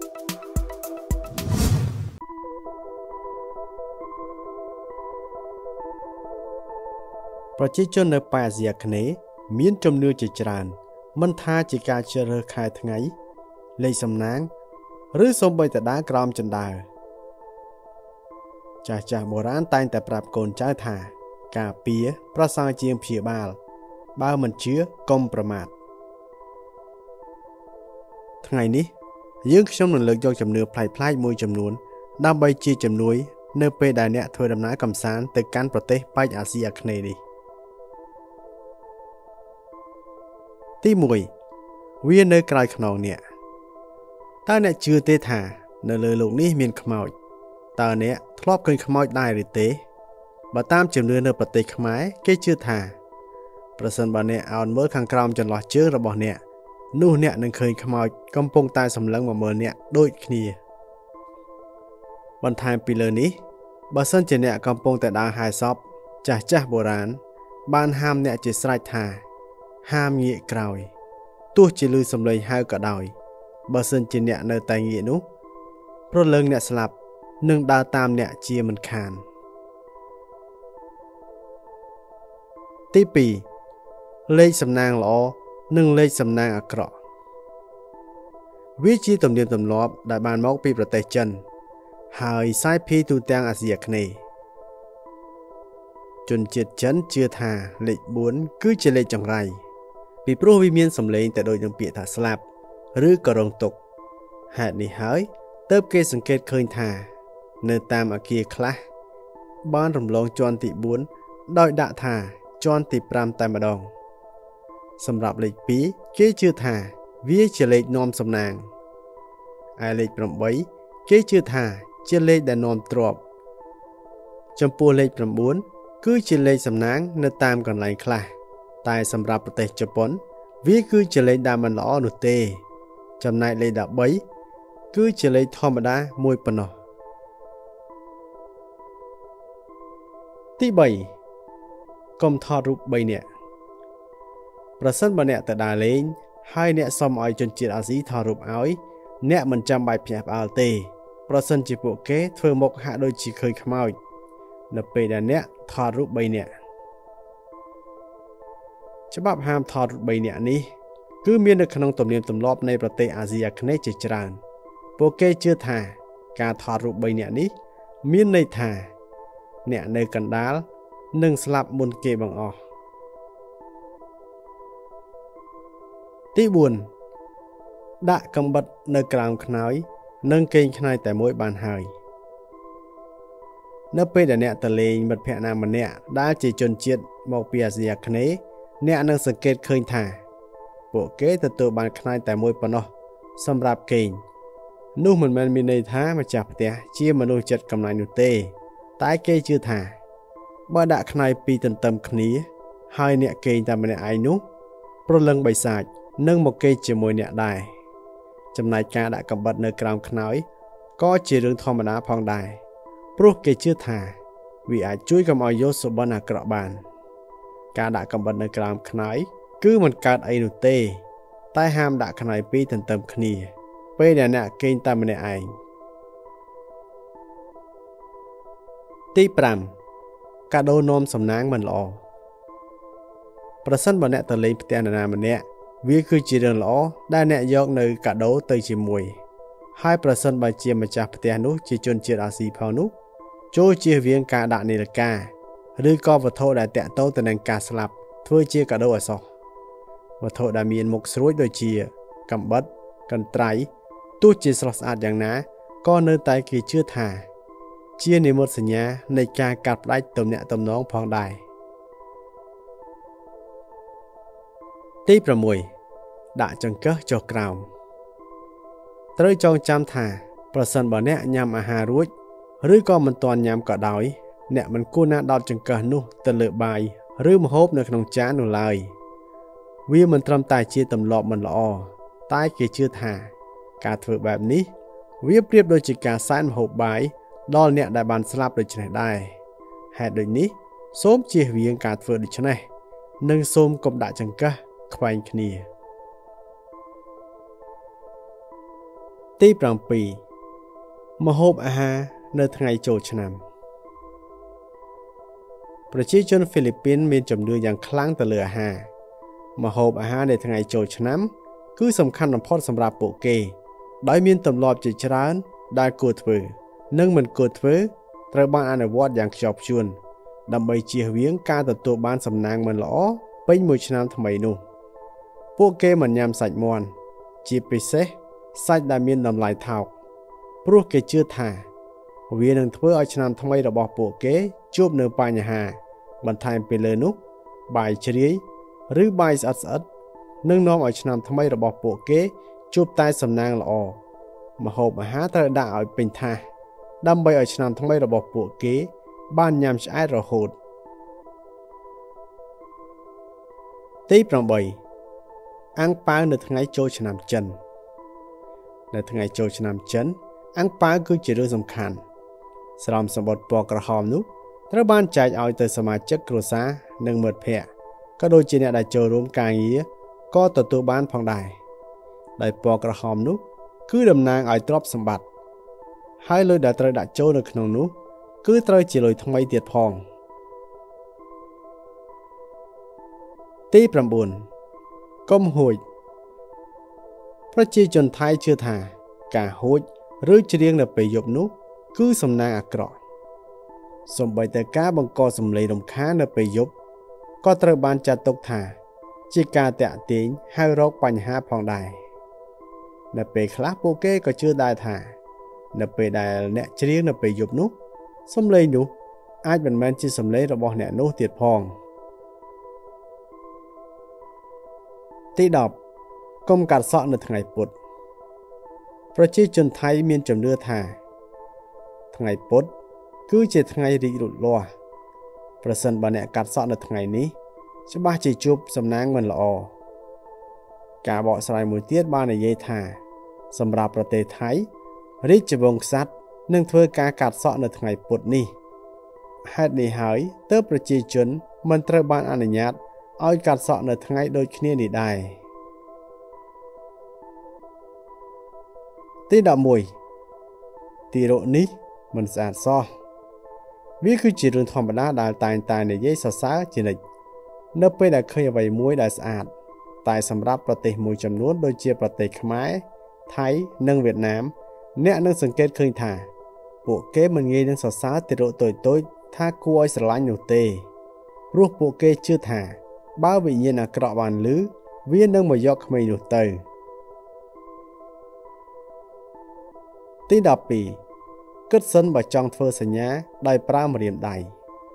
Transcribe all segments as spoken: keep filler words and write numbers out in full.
ប្រជាជននៅប៉ែអាស៊ីអាគ្នេយ៍មានជំនឿជាច្រើនមិនថាជាការជ្រើសរើសខែថ្ងៃលេខសំណាងឬសូម្បីតែដើរក្រោមជណ្ដើរចាស់ចាស់បុរាណតែងតែប្រាប់កូនចៅថាការពារប្រសើរជាងព្យាបាលបើមិនជឿកុំប្រមាថថ្ងៃនេះយើងខ្ញុំនឹងលើកយកជំនឿប្លែកៗមួយចំនួនដើម្បីជាជំនួយនៅពេលដែលអ្នកធ្វើដំណើរកម្សាន្តទៅកាន់ប្រទេសប៉ែកអាស៊ីអាគ្នេយ៍នេះទីមួយវានៅក្រោយខ្នងអ្នកតើអ្នកជឿទេថានៅលើโลกនេះមានខ្មោចតើអ្នកធ្លាប់ឃើញខ្មោចដែរឬទេបើតាមជំនឿនៅប្រទេសខ្មែរគេជឿថាប្រសិនបើអ្នកអោនមើលខាងក្រោមចន្លោះជើងរបស់អ្នកនោះអ្នកនឹងឃើញខ្មោចកំពុងតែសម្លឹងមកមើលអ្នកដូចគ្នាបន្ថែមពីលើនេះបើសិនជាអ្នកកំពុងតែដើរហាយសពចាស់ចាស់បុរាណបានហាមអ្នកជាស្រេចថាហាមងាកក្រោយទោះជាឮសំឡេងហៅក៏ដោយបើសិនជាអ្នកនៅតែងាកនោះព្រលឹងអ្នកស្លាប់នឹងដើរតាមអ្នកជាមិនខានទីពីរលេខសំណាងល្អនិងលេខសំណាងអាក្រក់វាជាទំនៀមទម្លាប់ដែលបានមកពីប្រទេសចិនហើយសាយភាយទូទាំងអាស៊ីអាគ្នេយ៍ជនជាតិចិនជឿថាលេខបួនគឺជាលេខចង្រៃពីព្រោះវាមានសម្លេងតែដូចនឹងពាក្យថាស្លាប់ឬក៏រងទុក្ខហេតុនេះហើយទើបគេសង្កេតឃើញថានៅតាមអគារខ្លះបានរំលងជាន់ទីបួនដោយដាក់ថាជាន់ទីប្រាំតែម្ដងសម្រាប់លេខពីរគេជឿថាវាជាលេខនាំសំណាងឯលេខប្រាំបីគេជឿថាជាលេខដែលនាំទ្រព្យចំពោះលេខប្រាំបួនគឺជាលេខសំណាងនៅតាមកន្លែងខ្លះតែសម្រាប់ប្រទេសជប៉ុនវាគឺជាលេខដែលមិនល្អនោះទេចំណែកលេខដប់បីគឺជាលេខធម្មតាមួយប៉ុណ្ណោះទីបីកុំថតរូបបីនាក់ប្រសិនបើអ្នកទៅដើរលេងហើយអ្នកសុំឲ្យជនជាតិអាស៊ីថតរូបឲ្យអ្នកមិនចាំបាច់ភ្ញាក់ផ្អើលទេប្រសិនជាពួកគេធ្វើមុខហាក់ដូចជាឃើញខ្មោចនៅពេលដែលអ្នកថតរូបបីនាក់ច្បាប់ហាមថតរូបបីនាក់នេះគឺមាននៅក្នុងទំនៀមទម្លាប់នៃប្រទេសអាស៊ីអាគ្នេយ៍ជាច្រើនពួកគេជឿថាការថតរូបបីនាក់នេះមានន័យថាអ្នកនៅកណ្ដាលនឹងស្លាប់មុនគេបង្អស់ទីបួនដាក់កំបិតនៅក្រោមខ្នើយនិងកេងខ្នើយតែមួយបានហើយនៅពេលដែលអ្នកទៅលេងមិត្តភក្តិណាម្នាក់ដែលជាជនជាតិមកពីអាស៊ីអាគ្នេយ៍អ្នកនឹងសង្កេតឃើញថាពួកគេទទួលបានខ្នើយតែមួយប៉ុណ្ណោះសម្រាប់កេងនោះមិនមែនមានន័យថាម្ចាស់ផ្ទះជាមនុស្សចិត្តកំណាញ់នោះទេតែគេជឿថាបើដាក់ខ្នើយពីរទន្ទឹមគ្នាហើយអ្នកកេងតែម្នាក់ឯងនោះព្រលឹងបិសាចនឹងមកកេងជាមួយអ្នកដែរចំណែកការដាក់កំបិតនៅក្រោមខ្នើយក៏ជារឿងធម្មតាផងដែរព្រោះគេជឿថាវាអាចជួយកុំឲ្យយកសុបិនអាក្រក់បានការដាក់កំបិតនៅក្រោមខ្នើយគឺមិនកើតអីនោះទេតែហាមដាក់ខ្នើយពីរទន្ទឹមគ្នាពេលដែលអ្នកកេងតែម្នាក់ឯងទីប្រាំកាដូនាំសំណាងមិនល្អប្រសិនបើអ្នកទៅលេងផ្ទះនរណាម្នាក់វាគឺជារឿងល្អដែលអ្នកយកនៅកាដូទៅជាមួយហើយប្រសិនបើជាម្ចាស់ផ្ទះនោះជាជនជាតិអាស៊ីផងនោះចូលជៀសវាងការដាក់នាឡិកាឬក៏វត្ថុដែលតាក់ទងទៅនឹងការស្លាប់ធ្វើជាកាដូឲ្យសោះវត្ថុដែលមានមុខស្រួចដូចជាកាំបិតកន្ត្រៃទោះជាស្រស់ស្អាតយ៉ាងណាក៏នៅតែគេជឿថាជានិមិត្តសញ្ញានៃការកាត់ផ្ដាច់ទំនាក់ទំនងផងដែរទីប្រាំមួយដាក់ចង្កឹះចុះក្រោមត្រូវចងចាំថាប្រសិនបើអ្នកញ៉ាំអាហាររួចឬក៏មិនទាន់ញ៉ាំក៏ដោយអ្នកមិនគួរណាដោតចង្កឹះនោះទៅលើបាយឬម្ហូបនៅក្នុងចាននោះឡើយវាមិនត្រឹមតែជាទម្លាប់មិនល្អតែគេជឿថាការធ្វើបែបនេះវាប្រៀបដូចជាការសែនម្ហូបបាយដល់អ្នកដែលបានស្លាប់ដូច្នេះដែរហេតុដូចនេះសូមជៀសវាងការធ្វើដូច្នេះនិងសូមកុំដាក់ចង្កឹះខ្វែងគ្នាទីប្រាំពីរម្ហូបអាហារនៅថ្ងៃចូលឆ្នាំប្រជាជនហ្វីលីពីនមានជំនឿយ៉ាងខ្លាំងទៅលើអាហារម្ហូបអាហារនៅថ្ងៃចូលឆ្នាំគឺសំខាន់បំផុតសម្រាប់ពួកគេដោយមានទម្លាប់ជាច្រើនដែលគួរធ្វើនិងមិនគួរធ្វើត្រូវបានអនុវត្តយ៉ាងខ្ជាប់ខ្ជួនដើម្បីជៀសវាងការទទួលបានសំណាងមិនល្អពេញមួយឆ្នាំថ្មីនោះពួកគេមិនញ៉ាំសាច់មាន់ជាពិសេសសាច់ដែលមានតម្លៃថោកព្រោះគេជឿថាវានឹងធ្វើឲ្យឆ្នាំថ្មីរបស់ពួកគេជួបនូវបញ្ហាបន្ថែមពីលើនោះបាយជ្រាយឬបាយស្អិតស្អិតនឹងនាំឲ្យឆ្នាំថ្មីរបស់ពួកគេជួបតែសំណាងល្អម្ហូបអាហារត្រូវដាក់ឲ្យពេញថាសដើម្បីឲ្យឆ្នាំថ្មីរបស់ពួកគេបានញ៉ាំឆ្អែតរហូតទីប្រាំបីអាំងប៉ាវនៅថ្ងៃចូលឆ្នាំចិននៅថ្ងៃចូលឆ្នាំចិនអាំងប៉ាវគឺជារឿងសំខាន់ស្រោមសម្បត្តិពណ៌ក្រហមនោះត្រូវបានចែកឲ្យទៅសមាជិកគ្រួសារនិងមិត្តភ័ក្តិក៏ដូចជាអ្នកដែលចូលរួមការងារក៏ទទួលបានផងដែរដោយពណ៌ក្រហមនោះគឺតំណាងឲ្យទ្រព្យសម្បត្តិហើយលុយដែលត្រូវដាក់ចូលនៅក្នុងនោះគឺត្រូវជាលុយថ្មីទៀតផងទីប្រាំបួនកុំហួចប្រជាជនថៃជឿថាការហួចឬច្រៀងនៅពេលយប់នោះគឺសំណាងអាក្រក់សូម្បីតែការបង្កសំឡេងរំខាននៅពេលយប់ក៏ត្រូវបានចាត់ទុកថាជាការតាក់ទាញហៅរកបញ្ហាផងដែរនៅពេលខ្លះពួកគេក៏ជឿដែរថានៅពេលដែលអ្នកច្រៀងនៅពេលយប់នោះសំឡេងនោះអាចមិនមែនជាសំឡេងរបស់អ្នកនោះទៀតផងទីដប់កុំកាត់សក់នៅថ្ងៃពុធប្រជាជនថៃមានជំនឿថាថ្ងៃពុធគឺជាថ្ងៃរីករូតលាស់ប្រសិនបើអ្នកកាត់សក់នៅថ្ងៃនេះច្បាស់ជាជួបសំណាងមិនល្អការបកស្រាយមួយទៀតបាននិយាយថាសម្រាប់ប្រទេសថៃរាជវង្សក្សត្រនឹងធ្វើការកាត់សក់នៅថ្ងៃពុធនេះហេតុនេះហើយទើបប្រជាជនមិនត្រូវបានអនុញ្ញាតឲ្យកាត់សក់នៅថ្ងៃដូចគ្នានេះដែរទីដប់មួយទីរកនេះមិនស្អាតសោះវាគឺជារឿងធម្មតាដែលតែងតែនិយាយសរសើរជានិច្ចនៅពេលដែលឃើញអ្វីមួយដែលស្អាតតែសម្រាប់ប្រទេសមួយចំនួនដូចជាប្រទេសខ្មែរថៃនិងវៀតណាមអ្នកនឹងសង្កេតឃើញថាពួកគេមិនងាយនឹងសរសើរទីរកតូចៗថាគួរឲ្យស្រឡាញ់នោះទេព្រោះពួកគេជឿថាបើវិញ្ញាណអាក្រក់បានឮវានឹងមកយកក្មេងនោះទៅទីដប់ពីរគិតសិនបើចង់ធ្វើសញ្ញាដោយប្រើម្រាមដៃ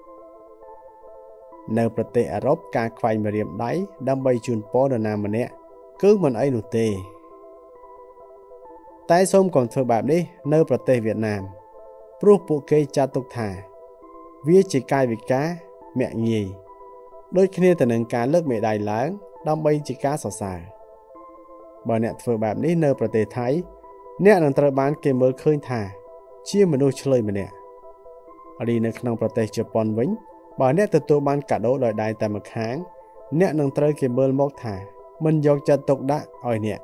នៅប្រទេសអឺរ៉ុបការខ្វែងម្រាមដៃដើម្បីជូនពរនរណាម្នាក់គឺមិនអីនោះទេតែសូមកុំធ្វើបែបនេះនៅប្រទេសវៀតណាមព្រោះពួកគេចាត់ទុកថាវាជាកាយវិការមាក់ងាយដូចគ្នាទៅនឹងការលើកមេដៃឡើងដើម្បីជាការសរសើរបើអ្នកធ្វើបែបនេះនៅប្រទេសថៃអ្នកនឹងត្រូវបានគេមើលឃើញថាជាមនុស្សឆ្លើយម្នាក់រីនៅក្នុងប្រទេសជប៉ុនវិញបើអ្នកទទួលបានកាដូដោយដៃតែម្ខាងអ្នកនឹងត្រូវគេមើលមកថាមិនយកចិត្តទុកដាក់ឲ្យអ្នក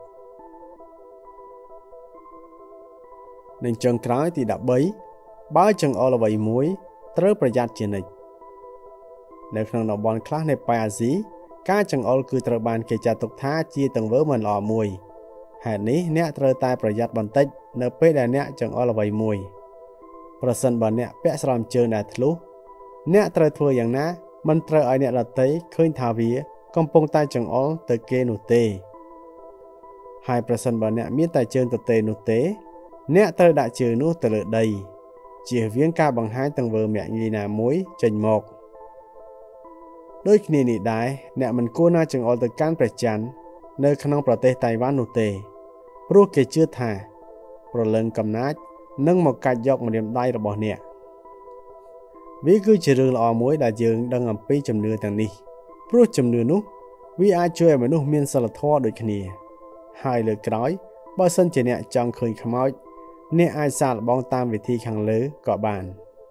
នឹងចុងក្រោយទីដប់បីបើចង្អុលអ្វីមួយត្រូវប្រយ័ត្នជានិច្ចនៅក្នុងតំបន់ខ្លះនៃប៉ែអាស៊ីការចង្អុលគឺត្រូវបានគេចាត់ទុកថាជាទង្វើមិនល្អមួយហេតុនេះអ្នកត្រូវតែប្រយ័ត្នបន្តិចនៅពេលដែលអ្នកចង្អុលអ្វីមួយប្រសិនបើអ្នកពាក់ស្រោមជើងដែលធ្លុះអ្នកត្រូវធ្វើយ៉ាងណាមិនត្រូវឲ្យអ្នកដទៃឃើញថាវាកំពុងតែចង្អុលទៅគេនោះទេហើយប្រសិនបើអ្នកមានតែជើងទទេនោះទេអ្នកត្រូវដាក់ជើងនោះទៅលើដីជៀសវាងការបង្ហាញទង្វើមាក់ងាយណាមួយចេញមកដូចគ្នានេះដែរអ្នកមិនគួរណាចង្អុលទៅកាន់ព្រះច័ន្ទនៅក្នុងប្រទេសតៃវ៉ាន់នោះទេព្រោះគេជឿថាព្រលឹងកំណាចនឹងមកកាច់យកម្រាមដៃរបស់អ្នកវាគឺជារឿងល្អមួយដែលយើងដឹងអំពីជំនឿទាំងនេះព្រោះជំនឿនោះវាអាចជួយឲ្យមនុស្សមានសីលធម៌ដូចគ្នាហើយលើកក្រោយបើសិនជាអ្នកចង់ឃើញខ្មោចអ្នកអាចសាកល្បងតាមវិធីខាងលើក៏បាន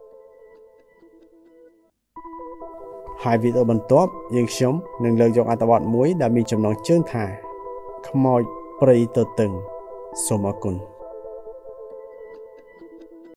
ហើយវីដេអូបន្ទាប់យើងខ្ញុំនឹងលើកយកអត្ថបទមួយដែលមានចំណងជើងថាខ្មោចព្រៃទទឹងសូមអរគុណ